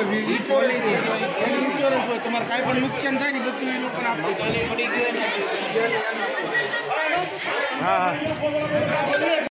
Insurance હોય તમારે કાંઈ પણ નુકસાન થાય ને બધું એ લોકોને આપવું પડી ગયું. હા હા